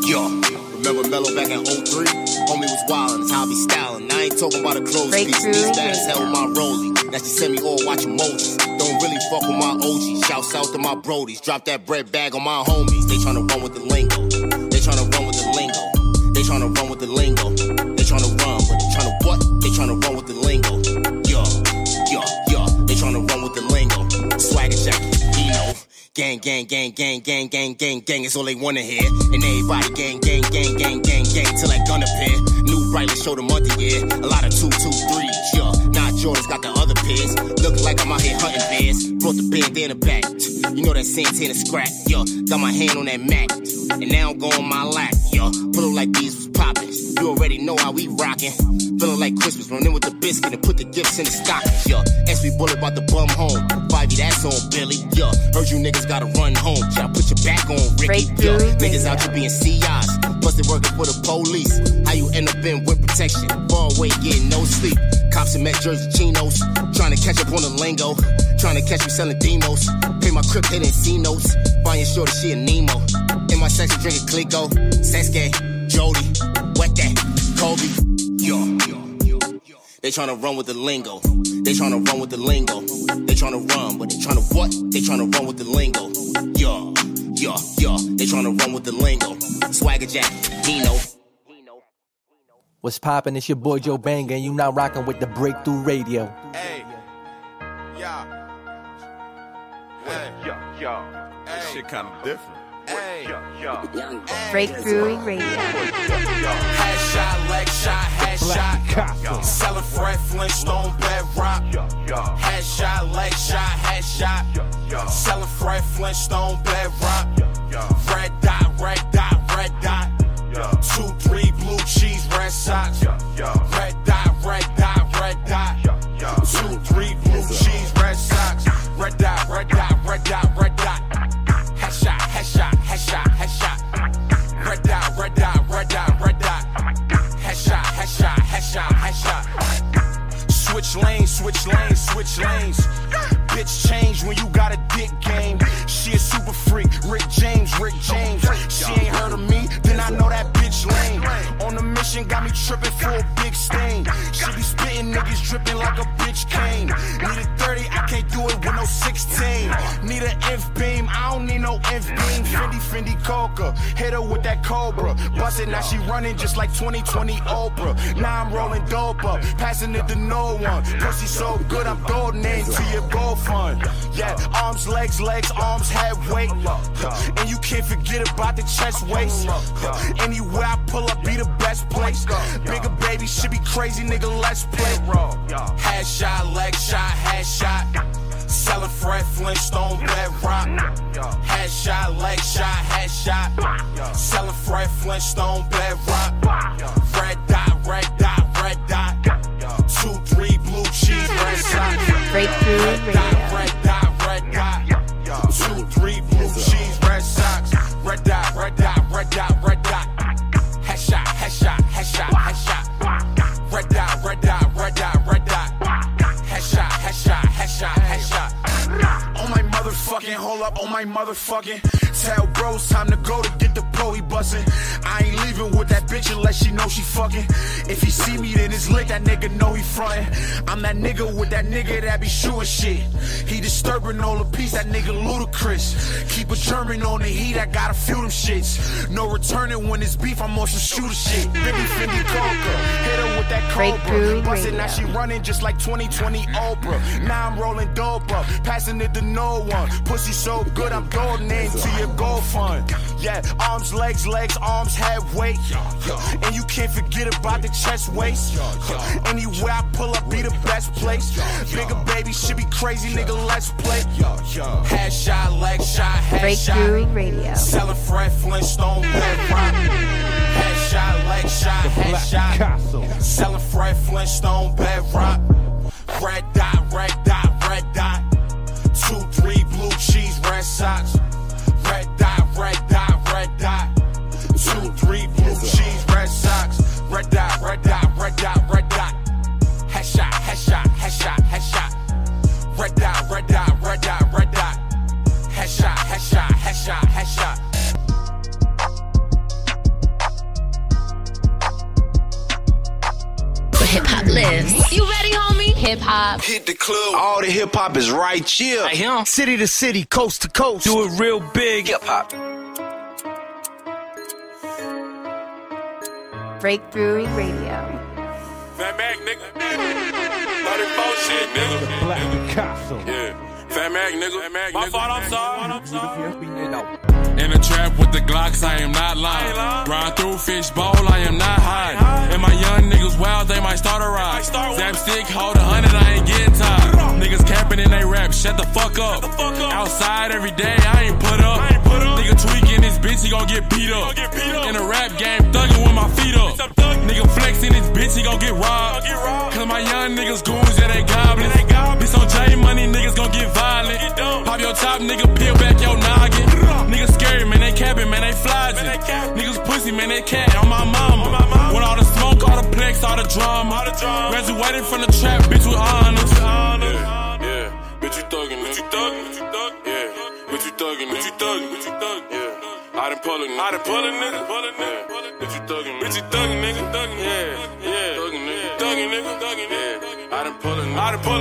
Yo, remember Mello back in 03? Homie was wildin', that's how I be stylin'. I ain't talking about a clothes piece. These bad as hell with my rollie. That she send me all watch emojis. Don't really fuck with my OGs. Shouts out to my brodies. Drop that bread bag on my homies. They tryna run with the lingo. They tryna run with the lingo. They tryna run with the lingo. They tryna run, but they tryna what? They tryna run with the lingo. Yo. They tryna run with the lingo. Swagger jacket, Eno. Gang, is all they wanna hear. And everybody gang, till that gun appear. New Riley showed them month a year. A lot of 223s, yeah. Nah, Jordan's got the other pairs. Look like I'm out here hunting bears. Brought the bandana back. You know that Santana scrap, yeah. Got my hand on that Mac. And now I'm going my lap, yeah. Pull up like these was poppin'. You already know how we rockin'. Feeling like Christmas, run in with the biscuit and put the gifts in the stockings, yeah. SB Bullet about to bum home. 5E, that's on Billy, yeah. Heard you niggas gotta run home. Try to put your back on Ricky, yeah. Niggas out here being CIs. Busted working for the police. How you end up in with protection? Far away, getting no sleep. Cops in Met Jersey chinos. Trying to catch up on the lingo. Trying to catch me selling demos. Pay my crib hitting C notes. Find your shorty, she a Nemo. In my section drinking Clico. Sasuke, Jody, wet that, Kobe, yo. They tryna run with the lingo. They tryna run with the lingo. They tryna run, but they tryna what? They tryna run with the lingo. Yo. They tryna run with the lingo. Swagger Jack, Dino. What's poppin'? It's your boy Joe Banga, and you now rockin' with the Breakthrough Radio. Hey, yo. This shit kinda different. Hey, Breakthrough Radio. Headshot, leg shot, headshot. Selling Fred Flintstone, bedrock. Headshot, leg shot, headshot. Selling Fred Flintstone, bedrock. Red dot, red dot, red dot. 2, 3 blue cheese, red socks. Red dot, red dot, red dot. 2, 3 blue cheese, red socks. Red dot, red dot, red dot, red dot. Headshot, headshot, headshot, headshot. Red dot, red dot, red dot, red dot. Headshot, headshot, headshot, headshot. Switch lanes, switch lanes, switch lanes. Bitch change when you got a dick game. She a super freak, Rick James, Rick James. She ain't heard of me, then I know that bitch lame. On the mission, got me tripping for a big stain. She be spitting niggas dripping like a bitch cane. Need a 30, I can't do it with no 16. Need an inf beam, I don't need no inf beam. Fendi Coca, hit her with that Cobra. Bust it, now she running just like 2020 Oprah. Now I'm rolling dope up, passing it to no one. Pussy so good, I'm throwing names to your goal fund. Yeah, arms, legs, arms, head, weight. And you can't forget about the chest, waist. Anywhere I pull up, be the best place. Bigger baby, should be crazy, nigga, let's play. Headshot, leg shot, headshot. Selling Fred Flintstone, bedrock. Headshot, leg shot, headshot. Selling Fred Flintstone, bedrock. Red dot, red dot, red dot. 2, 3 blue cheese, red socks. Breakthrough Radio. Red dot, red dot. 2, 3 blue cheese, red socks. Red dot, red dot, red dot, red dot. Headshot, headshot, headshot, headshot. Red dot, red dot, red dot, red dot. Headshot, headshot, headshot, headshot. On my motherfucking, hold up, on my motherfucking. Tell bros time to go to get the pro, he bustin'. I ain't leaving with that bitch unless she know she fucking. If he see me, then it's lit, that nigga know he frontin'. I'm that nigga with that nigga that be shooting shit. He disturbing all the peace, that nigga ludicrous. Keep a German on the heat, I gotta feel them shits. No returning when it's beef, I'm on some shooter shit. Baby Fendi Coca, hit her with that Cobra. Bust it, now she running just like 2020 Oprah. Now I'm rolling dope up, passing it to no one. Pussy so good, I'm throwing names to your gold fund. Yeah, arms, legs, arms, head, weight. And you can't forget about the chest, waist. Anywhere I pull up, be the best place. Bigger baby, should be crazy, nigga, let's play. Headshot, leg shot, headshot. Breakthrough Radio. Selling Fred Flintstone, bedrock. Headshot, leg shot, headshot. Selling Fred Flintstone, bedrock. Red dot, red dot, red dot. 2, 3 blue cheese, red socks. Red dot, red dot, red dot. 2, 3 blue cheese, red socks. Red dot, red dot, red dot, red dot. Headshot, headshot, headshot, headshot. Red dot, red dot, red dot, red dot. Headshot, headshot, headshot, headshot. hop lives. You ready, homie? Hip hop. Hit the club. All the hip hop is right here. Right here. City to city, coast to coast. Do it real big. Hip hop. Breakthrough Radio. Fat Mac, nigga. 34 shit, nigga. The Black Picasso. Yeah. Fat Mac, nigga. My fault, I'm sorry. In the trap with the Glocks, I am not lying. Ride through fishbowl, I am not hiding. And my young niggas wild, they might start a ride. Zap stick, hold 100, I ain't getting tired. Niggas capping in they rap, shut the fuck up. Outside every day, I ain't put up. Nigga tweaking this bitch, he gon' get beat up. In the rap game, thuggin' with my feet up. Nigga flexing this bitch, he gon' get robbed. Cause my young niggas goons, yeah, they goblins. This on J Money, niggas gon' get violent. Pop your top, nigga, peel back your noggin. Niggas scary, man, they capping, man, they flogging. Niggas pussy, man, they cat on my mama. Want all the smoke, all the plex, all the drama. Graduated from the trap, bitch, with honors. Yeah, bitch, you thuggin', bitch, you thuggin', bitch, you thuggin'. Yeah, bitch, you thuggin', bitch, you thuggin', bitch, you thuggin'. Yeah. I done pull a nigga, bitch, you thuggin', bitch, you thuggin', nigga, thuggin', yeah, thuggin', nigga, thuggin', nigga, thuggin', yeah. I done pull a nigga,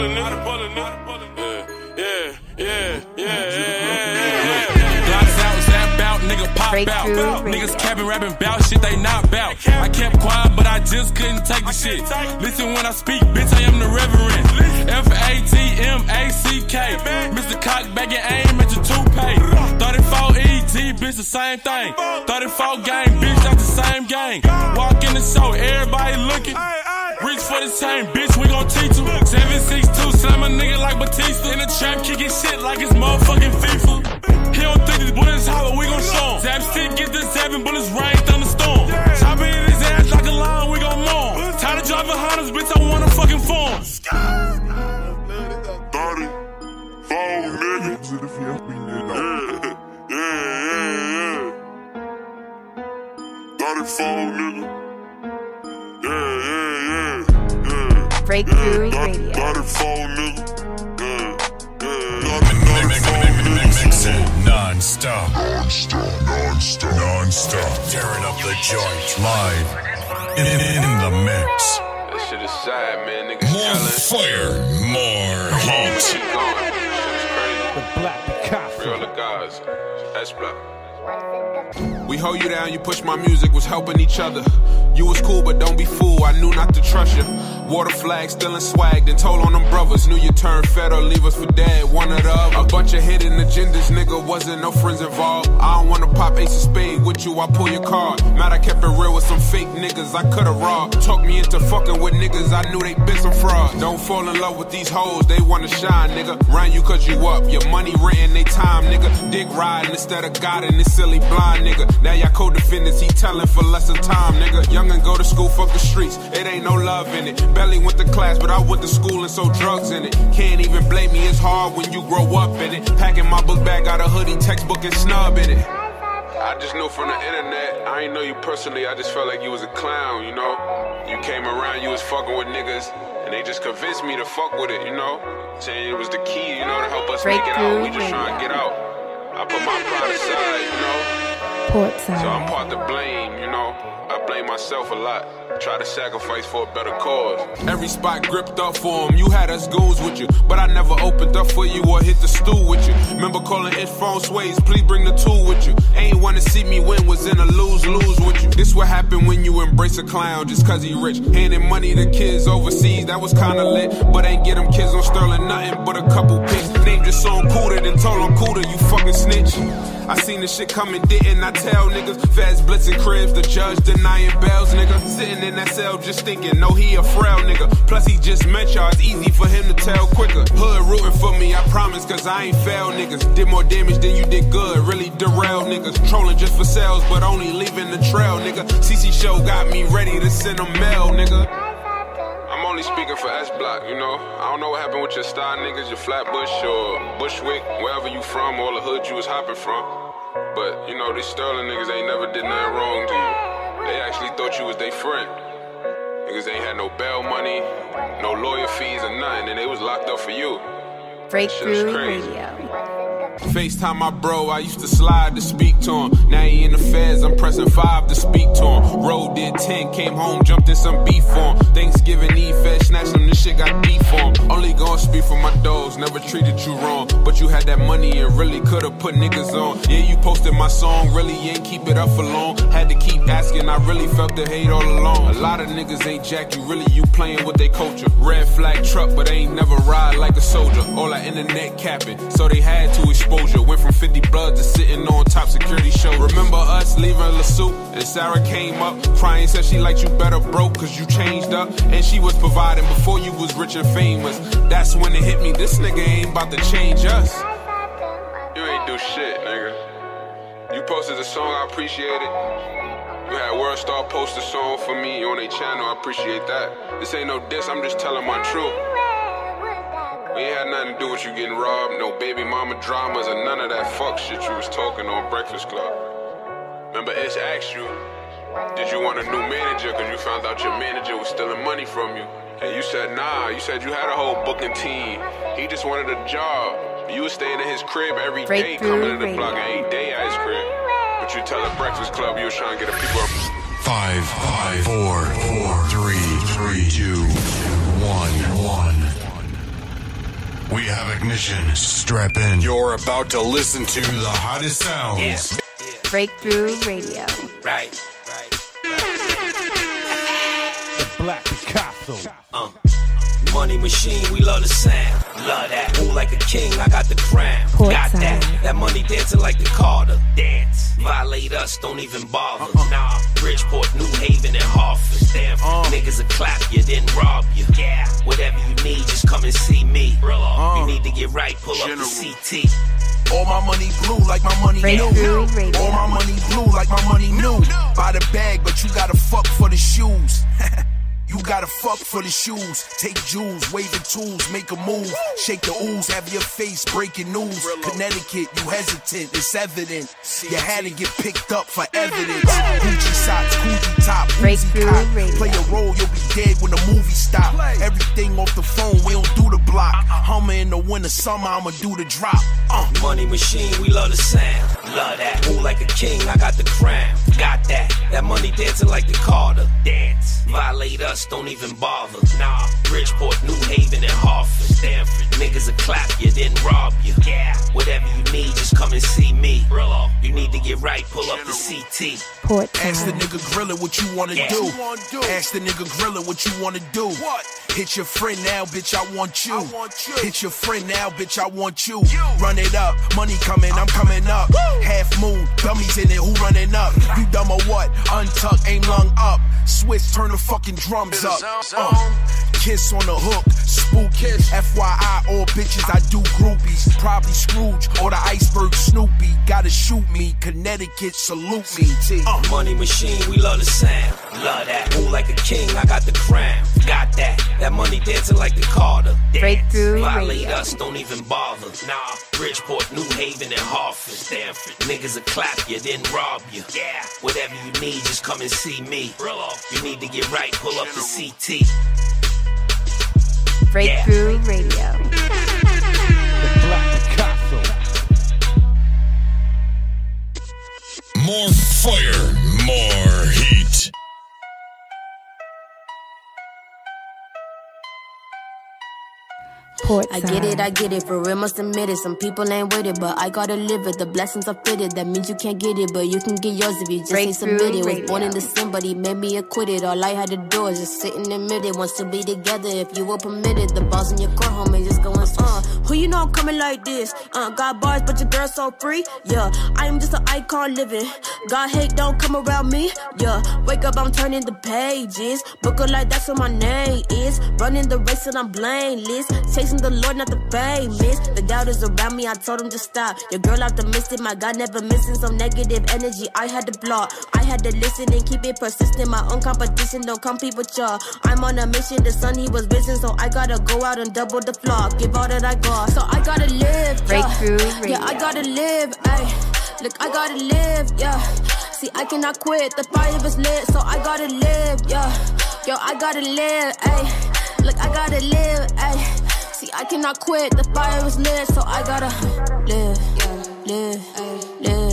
yeah. Glocks out, zap out, nigga pop out. Niggas capping, rapping bout shit they not bout. I kept quiet, but I just couldn't take the shit. Listen when I speak, bitch, I am the reverend. F-A-T-M-A-C-K. Mr. Cock back and aim at your toupee. 34 E.T., bitch, the same thing. 34 gang, bitch, that's the same gang. Walk in the show, everybody looking. Reach for the chain, bitch, we gon' teach you. 762, slam a nigga like Batista. In the trap, kicking shit like it's motherfucking FIFA. He don't think these bullets hollow, we gon' show him. Zap stick, get the 7 bullets, rain, thunderstorm. Chopping in his ass like a lion, we gon' mourn. Tired of driving Hondas, bitch, I wanna fucking form. 34, nigga. Yeah. 34, nigga. Yeah. Breakthrough Radio. 34, nigga. Mix it non-stop. Tearing up the joint live in the mix. That shit is sad, man. Niggas More fire, more heat. Keep going. Shit is crazy. The Black Picasso. Real the guys. S-Block. We hold you down, you push my music, was helping each other. You was cool, but don't be fooled, I knew not to trust you. Water flag, still in swag, then told on them brothers. Knew you turn fed or leave us for dead, one or the other. A bunch of hidden agendas, nigga, wasn't no friends involved. I don't wanna pop ace of spade with you, I pull your card. Mad I kept it real with some fake niggas, I could've robbed. Talk me into fucking with niggas, I knew they been some fraud. Don't fall in love with these hoes, they wanna shine, nigga. Round you cause you up, your money renting they time, nigga. Dick riding instead of guiding this silly blind nigga. Now y'all co-defendants, he telling for less than time, nigga. Young and go to school, fuck the streets, it ain't no love in it. Barely went to class, but I went to school and sold drugs in it. Can't even blame me, it's hard when you grow up in it. Packing my book bag, got a hoodie, textbook and snub in it. I just knew from the internet, I ain't know you personally, I just felt like you was a clown, you know? You came around, you was fucking with niggas, and they just convinced me to fuck with it, you know? Saying it was the key, you know, to help us make it out. We just trying to get out. I put my pride aside, you know? So I'm part to blame, you know? I blame myself a lot. Try to sacrifice for a better cause. Every spot gripped up for him. You had us goons with you, but I never opened up for you or hit the stool with you. Remember calling it phone sways, please bring the tool with you. Ain't wanna see me win, was in a lose-lose with you. This what happened when you embrace a clown just cause he rich. Handing money to kids overseas, that was kinda lit. But ain't get them kids on Sterling nothing but a couple pics. Name just so cooler, then told him cooler, you fucking snitch. I seen the shit coming, didn't I tell niggas? Fast blitzing cribs, the judge denying bells, nigga. Sitting in that cell just thinking, no, he a frail nigga. Plus he just met y'all, it's easy for him to tell quicker. Hood rooting for me, I promise, cause I ain't failed niggas. Did more damage than you did good, really derailed niggas. Trolling just for sales, but only leaving the trail, nigga. CC Show got me ready to send a mail, nigga. I'm only speaking for S-Block, you know. I don't know what happened with your star niggas, your Flatbush or Bushwick, wherever you from, or the hood you was hopping from. But, you know, these Sterling niggas ain't never did nothing wrong to you. They actually thought you was their friend. Niggas ain't had no bail money, no lawyer fees or nothing, and they was locked up for you. Breakthrough Radio. FaceTime my bro, I used to slide to speak to him. Now he in the feds, I'm pressing 5 to speak to him. Road did 10, came home, jumped in some beef for him. Thanksgiving Eve, fed, snatched him, this shit got deep for him. Only gon' speak for my dogs, never treated you wrong. But you had that money and really could've put niggas on. Yeah, you posted my song, really ain't keep it up for long. Had to keep asking, I really felt the hate all along. A lot of niggas ain't jack, you really you playing with their culture. Red flag truck, but ain't never ride like a soldier. All that internet capping, so they had to exposure. Went from 50 blood to sitting on top security show. Remember us leaving La Soup and Sarah came up crying, said she liked you better broke cause you changed up. And she was providing before you was rich and famous. That's when it hit me, this nigga ain't about to change us. You ain't do shit, nigga. You posted the song, I appreciate it. You had World Star post a song for me on their channel, I appreciate that. This ain't no diss, I'm just telling my truth. We ain't had nothing to do with you getting robbed, no baby mama dramas, and none of that fuck shit you was talking on Breakfast Club. Remember Ish asked you, did you want a new manager because you found out your manager was stealing money from you? And you said nah, you said you had a whole booking team. He just wanted a job. You was staying in his crib every day, coming to the block and 8 day at his crib. But you tell the Breakfast Club you was trying to get the people up. 5, 4, 3, 2, 1. We have ignition. Strap in. You're about to listen to the hottest sounds. Yeah. Breakthrough Radio. Right. The Black Picasso. Money machine, we love the sound. Love that. Move like a king, I got the crown. Got that. That money dancing like the Carter. Dance. Violate us, don't even bother. Nah. Bridgeport, New Haven, and Hartford. Stanford. Niggas will clap you, then rob you. Yeah. Whatever you need, just come and see me. You need to get right, pull up the CT. All my money blue like my money new. All my money blue like my money new. Buy the bag, but you gotta fuck for the shoes. You gotta fuck for the shoes. Take jewels, waving tools, make a move. Shake the ooze, have your face, breaking news. Connecticut, you hesitant, it's evident. You had to get picked up for evidence. Gucci socks, Gucci top, Uzi cock. Play a role, you'll be dead when the movie stop. Everything off the phone, we don't do the block. Hummer in the winter, summer, I'ma do the drop. Money machine, we love the sound. Love that. Move like a king, I got the crown. Got that. That money dancing like the Carter. Dance. Violate us, don't even bother. Nah. Bridgeport, New Haven, and Hartford. Stanford. Niggas will clap you, then rob you. Yeah. Whatever you need, just come and see me. You need to get right, pull up the CT. Ask the nigga Griller what you wanna do. Ask the nigga Griller what you wanna do. Hit your friend now, bitch, I want you. Hit your friend now, bitch, I want you. Run it up, money coming, I'm coming up. Half moon, dummies in it, who running up? You dumb or what? Untuck, aim lung up. Switch, turn the fucking drums up. Kiss on the hook, spooky. FYI, all bitches I do groupies. Probably Scrooge or the iceberg Snoopy. Gotta shoot me, Connecticut, salute me. Money machine, we love the sound. Love that. Move like a king, I got the crown. Got that. That money dancing like the Carter. Breakthrough Violate Radio. us, don't even bother. Nah. Bridgeport, New Haven, and Hartford. Stanford. Niggas will clap you, then rob you. Yeah. Whatever you need, just come and see me. You need to get right, pull up the CT. Breakthrough Radio. The Black Picasso. More fire, more heat. I get it, for real must admit it. Some people ain't with it, but I gotta live it. The blessings are fitted, that means you can't get it, but you can get yours if you just ain't submitted. Was born in December, he made me acquitted. All I had to do is just sit and admit it. Wants to be together if you were permitted. The boss in your court, homie, just going, who you know I'm coming like this? Got bars, but your girl so free. Yeah, I am just an icon living. God hate, don't come around me. Yeah, wake up, I'm turning the pages. Book her like that's what my name is. Running the race and I'm blameless. Chasing the Lord, not the famous. The doubters around me, I told them to stop. Your girl optimistic, my God never missing. Some negative energy, I had to block. I had to listen and keep it persistent. My own competition, don't compete with y'all. I'm on a mission, the sun, he was risen. So I gotta go out and double the flock. Give all that I got, so I gotta live. Breakthrough Radio. Yeah, I gotta live, ayy. Look, I gotta live, yeah. See, I cannot quit, the fire is lit. So I gotta live, yeah. Yo, I gotta live, ayy. Look, I gotta live, ayy. See, I cannot quit, the fire is lit, so I gotta live, yeah. live, live.